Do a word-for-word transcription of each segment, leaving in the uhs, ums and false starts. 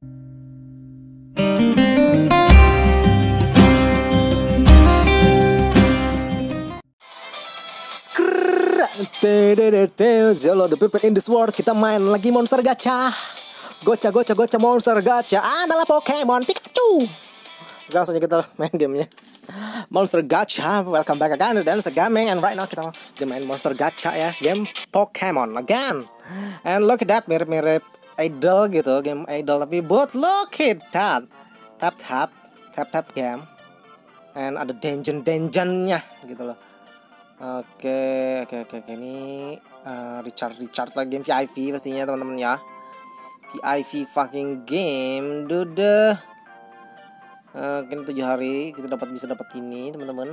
Zelo the people in this world. Kita main lagi monster gacha. Gocha gocha gocha monster gacha adalah Pokemon Pikachu. Langsung aja kita main gamenya Monster Gacha. Welcome back again dan segaming. And right now kita main monster gacha ya, game Pokemon again. And look at that, mirip-mirip idol gitu, game idol tapi but look at that, tap tap tap tap game. And ada dungeon dungeonnya gitu loh. Oke oke oke oke ini uh, Richard Richard lagi game V I V pastinya teman-teman ya. V I V fucking game dude. Uh, kini tujuh hari kita dapat bisa dapat ini teman-teman.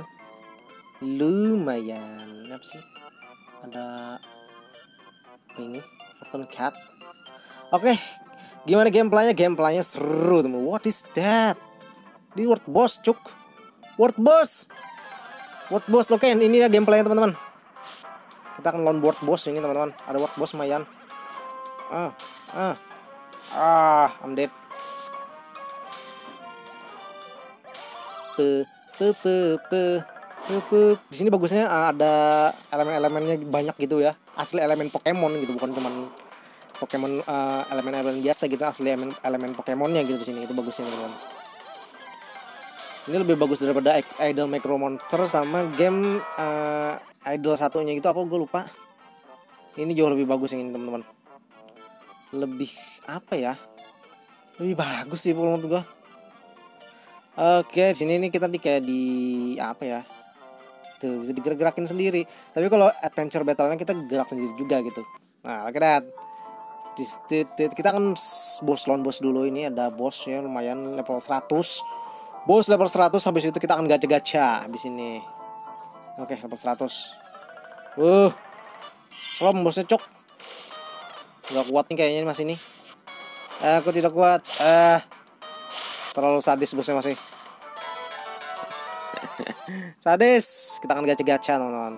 Lumayan. Apa sih? Ada apa ini? Fortune Cat. Oke, okay. Gimana gameplaynya? Gameplaynya seru teman. What is that? Di World Boss cuk. World Boss. World Boss oke, okay. Ini ya gameplaynya teman-teman. Kita akan lawan World Boss ini teman-teman. Ada World Boss lumayan. Ah, ah. Ah, I'm dead. Pe, pe, pe, pe, pe, pe. Di sini bagusnya ada elemen-elemennya banyak gitu ya. Asli elemen Pokemon gitu, bukan cuman Pokemon uh, elemen-elemen biasa gitu, asli elemen elemen Pokemonnya gitu di sini. Itu bagusnya teman-teman. Ini lebih bagus daripada Idol Micro Monster sama game uh, Idol satunya gitu, apa gue lupa. Ini jauh lebih bagus yang ini teman-teman. Lebih apa ya? Lebih bagus sih menurut gue. Oke, di sini nih kita di kayak di apa ya? Tuh bisa digerak-gerakin sendiri. Tapi kalau adventure battle-nya kita gerak sendiri juga gitu. Nah, look at that. Kita kan boss lawan boss dulu, ini ada boss ya lumayan level seratus. Boss level seratus, habis itu kita akan gacha-gacha habis ini. Oke, level seratus. Uh. Slom bosnya cok. Gak kuat nih kayaknya masih nih. Eh, aku tidak kuat. Eh. Terlalu sadis bosnya masih. Sadis. Kita akan gacha-gacha teman-teman.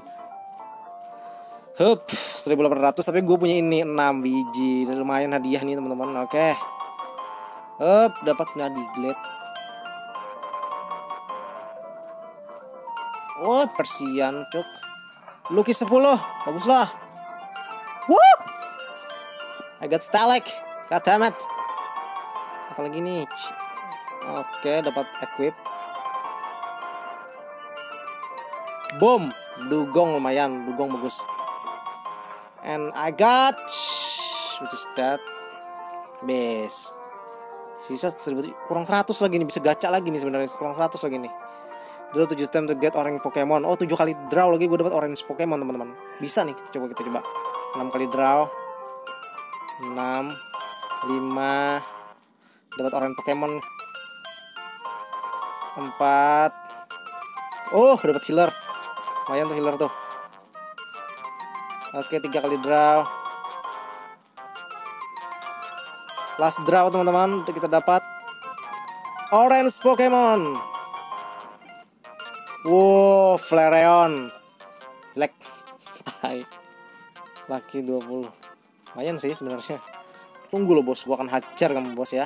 Hup, seribu delapan ratus, tapi gue punya ini enam biji. Lumayan hadiah nih teman-teman. Oke. Hup, dapat Nadiglade. Oh, persian cuk. Lucky sepuluh. Baguslah. Woo! I got Stalek. God damn it. Apalagi nih. Oke, dapat equip. Boom, dugong lumayan, dugong bagus. And I got, which is that, base. Sisa seribu, kurang seratus lagi nih, bisa gacha lagi nih sebenarnya, kurang seratus lagi nih. Draw tujuh time to get orange Pokemon. Oh, tujuh kali draw lagi gue dapat orange Pokemon teman-teman. Bisa nih, coba kita coba. enam kali draw. enam, lima, dapat orange Pokemon. empat. Oh, dapat healer. Lumayan tuh healer tuh. Oke, tiga kali draw. Last draw teman-teman, kita dapat orange Pokemon. Wow, Flareon. Black. Lucky dua puluh. Lumayan sih sebenarnya. Tunggu lo bos, gua akan hajar kamu bos ya.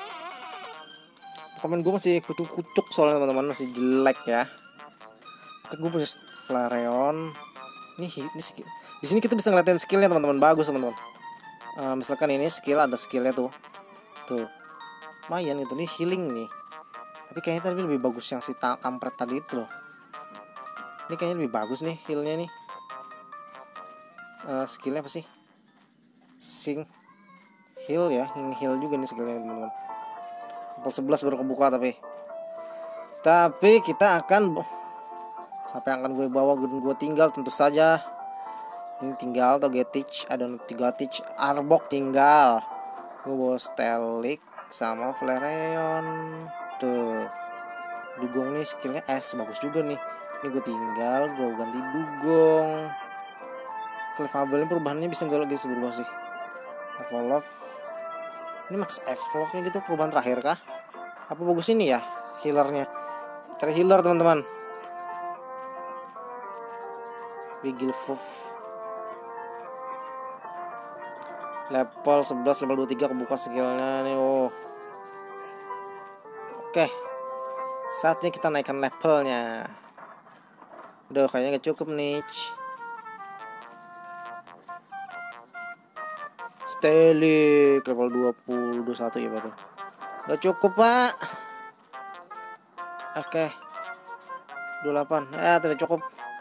Komen gue masih kucuk-kucuk soalnya teman-teman, masih jelek ya. Oke, gue punya Flareon. Ini ini skill. Di sini kita bisa ngeliatin skillnya teman-teman, bagus teman-teman. Uh, misalkan ini skill, ada skillnya tuh, tuh. Lumayan itu nih healing nih. Tapi kayaknya tadi lebih bagus yang si kampret tadi itu loh. Ini kayaknya lebih bagus nih healnya nih. Uh, skillnya apa sih? Sing heal ya, heal juga nih skillnya teman-teman. Level sebelas baru kebuka tapi Tapi kita akan siapa yang akan gue bawa, gue, gue tinggal tentu saja. Ini tinggal Togetic, ada Togetic, Arbok tinggal. Gue bawa Stelik sama Flareon. Tuh Dugong nih skillnya S, bagus juga nih. Ini gue tinggal, gue ganti Dugong. Clefable perubahannya bisa gak lagi berubah sih. Evolve. Ini max Evolve-nya gitu, perubahan terakhir kah? Apa bagus ini ya healernya? Cari healer teman-teman. Wigglypuff. Level sebelas, level dua puluh tiga kebuka skillnya nih. Oh, Oke, saatnya kita naikkan levelnya. Udah kayaknya gak cukup nih. Stelik level dua puluh, dua puluh satu ya baru. Gak cukup pak. Oke, dua puluh delapan. Ya tidak cukup.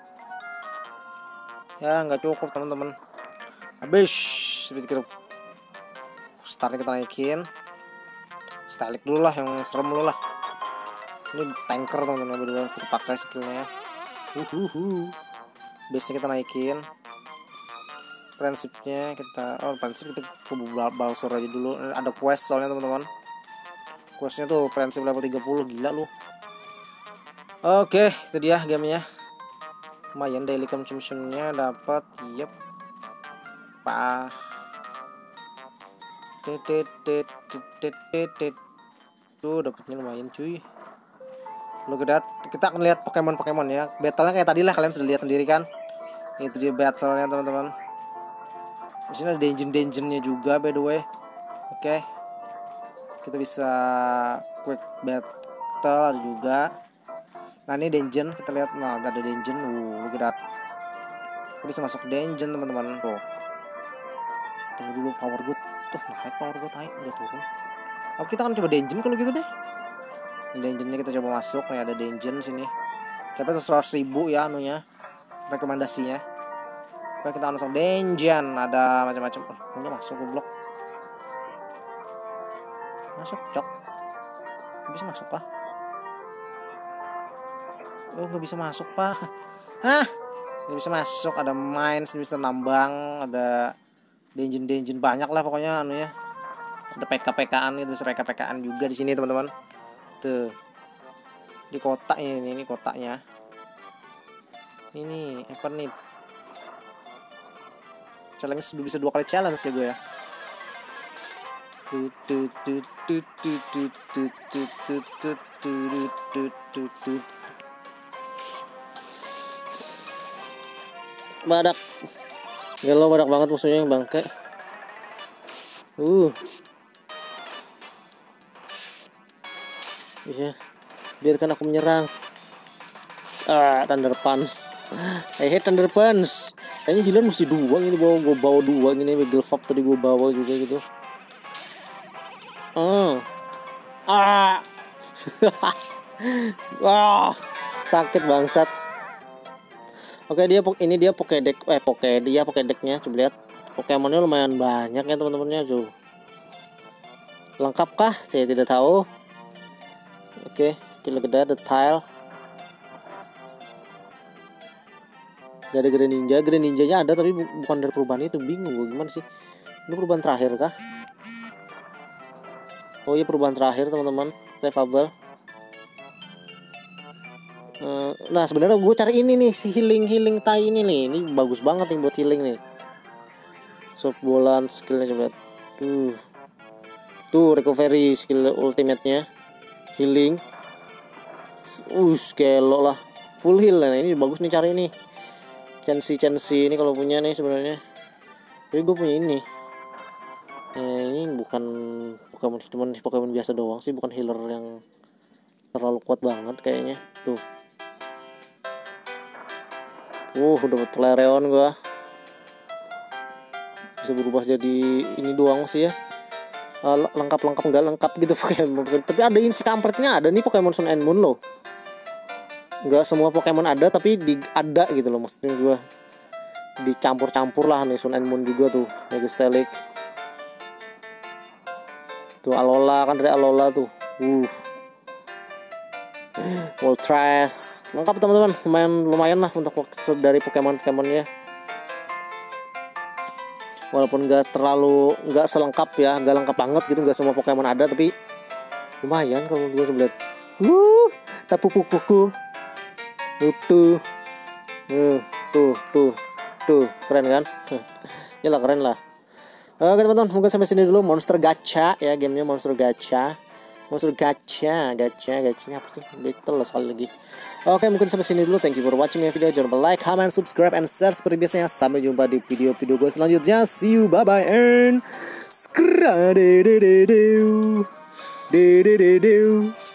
Ya nggak cukup teman-teman. Habis speed grup. Startnya kita naikin. Stelik dulu lah, yang serem dulu lah. Ini tanker teman-teman, berdua kita pakai skillnya. Uhuhu. Base-nya kita naikin. Prinsipnya kita, oh prinsip kita kubu balsor aja dulu. Ada quest soalnya teman-teman. Questnya tuh prinsip level tiga puluh, gila lu. Oke, itu dia gamenya. Lumayan daily consumption-nya dapat, yep. Pah. Tet tet tet tet. Tuh dapatnya lumayan cuy. Lo gedat, kita akan lihat Pokemon-Pokemon ya. Battle-nya kayak tadi lah, kalian sudah lihat sendiri kan. Itu dia battle-nya teman-teman. Di sini ada dungeon-dungeonnya juga by the way. Oke. Kita bisa quick battle juga. Nah ini dungeon, kita lihat, nah ada dungeon. Uh, look at that. Kita bisa masuk dungeon teman-teman. Tuh. Tunggu dulu power good. Tuh naik power good, naik udah turun. Oke, kita akan coba dungeon kalau gitu deh. Ini dungeonnya kita coba masuk. Nih ada dungeon sini. Sampai seratus ribu ya anunya. Rekomendasinya. Oke, kita masuk dungeon. Ada macam-macam. Oh, enggak masuk goblok. Masuk, cok. Gak bisa masuk, Pak. Oh, gak bisa masuk, Pak. Hah? Gak bisa masuk. Ada mines, bisa nambang. Ada dungeon-dungeon banyak lah pokoknya anunya. Ada P K P K-an gitu, bisa P K P K-an juga di sini, teman-teman. Tuh. Di kotak ini, ini kotaknya. Ini apa nih? Challenge bisa dua kali challenge ya gue ya. Badak. Gelo badak banget musuhnya yang bangke. Uh. Iya. Biarkan aku menyerang. Ah, Thunder Punch. I hate Thunder Punch. Kayaknya healer mesti dua ini, bawa gue bawa dua gini. Wigglefop tadi gue bawa juga gitu. Oh. Ah. Wah, sakit bangsat. Oke, dia ini dia Pokédex eh Poké dia Pokédex-nya. Coba lihat. Pokemonnya lumayan banyak ya teman-temannya tuh. Lengkapkah? Saya tidak tahu. Oke, kita lihat ada tile. Gak ada Greninja, Greninjanya ada tapi bu bukan dari perubahan itu, bingung gue gimana sih. Ini perubahan terakhir kah? Oh iya perubahan terakhir teman-teman, Revable. Uh, nah sebenarnya gue cari ini nih si healing healing tai ini nih, ini bagus banget nih buat healing nih. Soft bolan skillnya coba lihat. Tuh, tuh recovery skill ultimate-nya, healing. Uh, kelok lah, full heal. Nah ini bagus nih cari nih. Chancy Chancy ini kalau punya nih sebenarnya. Tapi gue punya ini. Eh, ini bukan Pokemon, cuman Pokemon biasa doang sih, bukan healer yang terlalu kuat banget kayaknya. Tuh. Uh, udah Flareon gua. Bisa berubah jadi ini doang sih ya. Uh, lengkap-lengkap enggak lengkap gitu Pokemon. Tapi ada ini si kampretnya, ada nih Pokemon Sun and Moon loh. Enggak semua Pokemon ada tapi di, ada gitu loh maksudnya gua. Dicampur-campur lah nih Sun and Moon juga tuh. Mega Stelik. Tuh Alola kan dari Alola tuh. Uh. Moltres. Lengkap teman-teman. Lumayan lumayan lah untuk dari Pokemon-Pokemonnya. Walaupun enggak terlalu enggak selengkap ya, enggak lengkap banget gitu, enggak semua Pokemon ada tapi lumayan kalau gue coba lihat. Uh, tapu kuku. Tuh, tuh, tuh, tuh, tuh, keren kan? Ya lah keren lah. Oke teman-teman, mungkin sampai sini dulu Monster Gacha ya, gamenya Monster Gacha, Monster Gacha, Gacha, Gachanya apa sih? Betul lah sekali lagi. Oke mungkin sampai sini dulu. Thank you for watching my video. Jangan lupa like, comment, subscribe, and share seperti biasanya. Sampai jumpa di video-video gue selanjutnya. See you, bye bye, and skra de de de de de de de de.